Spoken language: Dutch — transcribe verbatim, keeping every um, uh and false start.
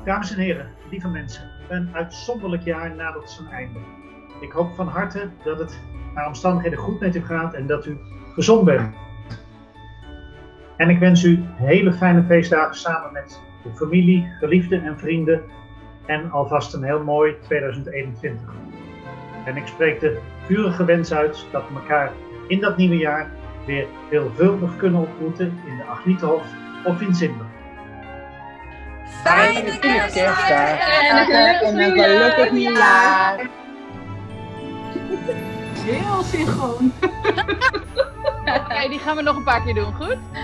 Dames en heren, lieve mensen, een uitzonderlijk jaar nadert zijn einde. Ik hoop van harte dat het naar omstandigheden goed met u gaat en dat u gezond bent. En ik wens u hele fijne feestdagen samen met de familie, geliefden en vrienden en alvast een heel mooi tweeduizend eenentwintig. En ik spreek de vurige wens uit dat we elkaar in dat nieuwe jaar weer veelvuldig kunnen ontmoeten in de Agnietenhof of in Zimmer. Fijne kerstdagen en een gelukkig nieuwjaar. Heel synchroon. Oké, die gaan we nog een paar keer doen, goed?